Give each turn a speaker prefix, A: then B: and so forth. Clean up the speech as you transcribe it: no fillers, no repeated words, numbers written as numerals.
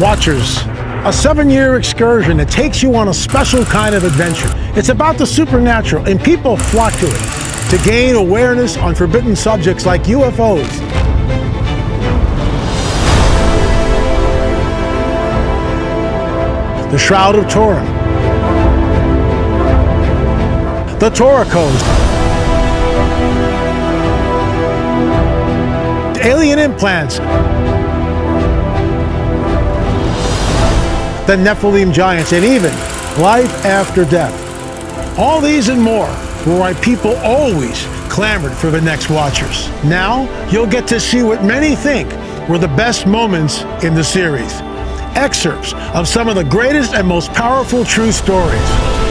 A: Watchers, a 7-year excursion that takes you on a special kind of adventure. It's about the supernatural, and people flock to it to gain awareness on forbidden subjects like UFOs. The Shroud of Turin, the Torah Codes, alien implants, the Nephilim giants, and even life after death. All these and more were why people always clamored for the next Watchers. Now you'll get to see what many think were the best moments in the series. Excerpts of some of the greatest and most powerful true stories.